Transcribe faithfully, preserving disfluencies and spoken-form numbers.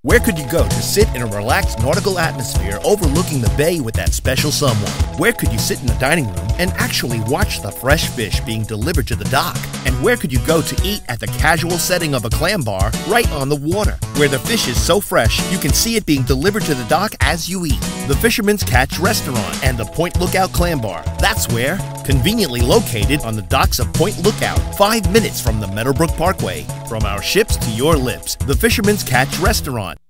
Where could you go to sit in a relaxed nautical atmosphere overlooking the bay with that special someone? Where could you sit in the dining room and actually watch the fresh fish being delivered to the dock? And where could you go to eat at the casual setting of a clam bar right on the water, where the fish is so fresh you can see it being delivered to the dock as you eat? The Fisherman's Catch Restaurant and the Point Lookout Clam Bar. That's where, conveniently located on the docks of Point Lookout, five minutes from the Meadowbrook Parkway. From our ships to your lips, the Fisherman's Catch Restaurant.